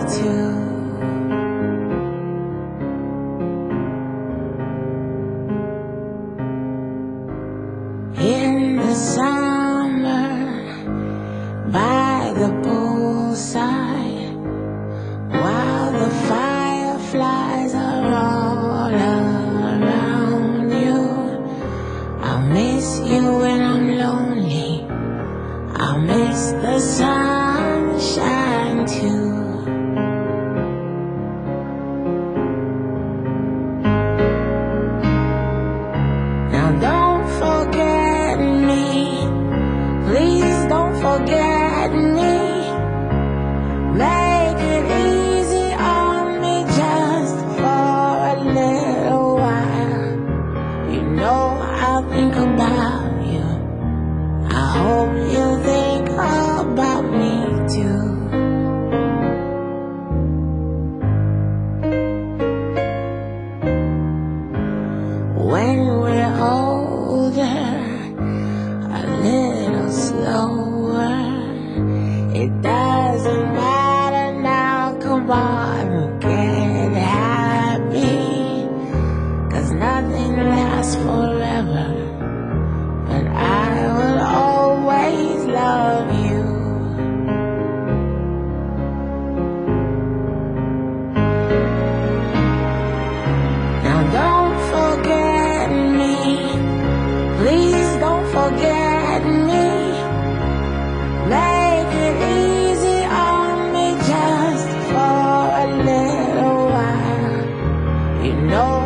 too. In the summer, by the poolside, while the fireflies are all around you, I'll miss you when I'm lonely. I'll miss the sunshine too. Now don't forget me, please don't forget me. Make it easy on me just for a little while. You know I'll think about you. I hope you think about me too. When we're older, a little slower, it doesn't matter now, come on, get happy, 'cause nothing lasts forever, but I will always love you. Now don't forget me, please don't forget me. Make it easy on me just for a little while. You know